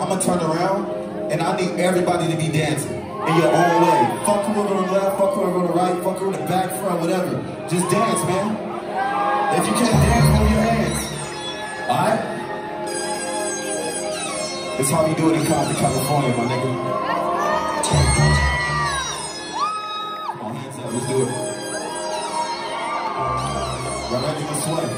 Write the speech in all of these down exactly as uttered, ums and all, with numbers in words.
I'm gonna turn around, and I need everybody to be dancing in your own way. Fuck whoever on the left, fuck whoever on the right, fuck whoever in the back, front, whatever. Just dance, man. If you can't dance, move your hands. Alright? That's how you do it in Compton, California, my nigga. Come on, hands up, let's do it. Y'all ready to sway?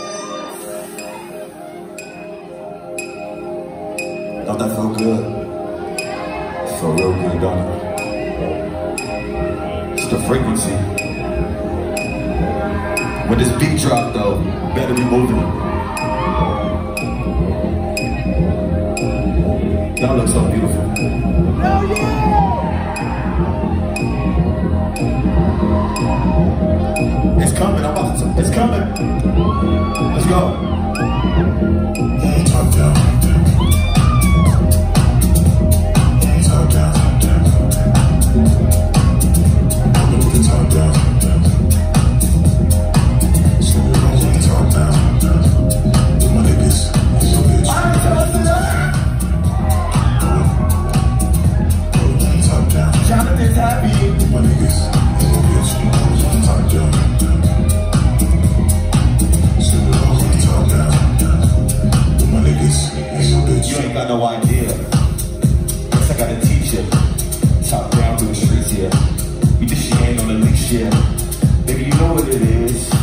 Don't that feel good? It feel real good, don't it? It's the frequency. When this beat drop though, better be moving it. Y'all look so beautiful. Hell yeah! It's coming, I'm about to, it's coming. Let's go. Top down. Top down. I'm gonna put the top down. So we're all on the top down. With my niggas, it's a bitch. I'm top down. Jonathan's happy. With my niggas, it's a bitch. Top down. So we're all on the top down. With my niggas, it's a bitch. You ain't got no idea. Guess I gotta teach you. Top down through the streets, yeah. You think she ain't on the leash, yeah. Baby, you know what it is.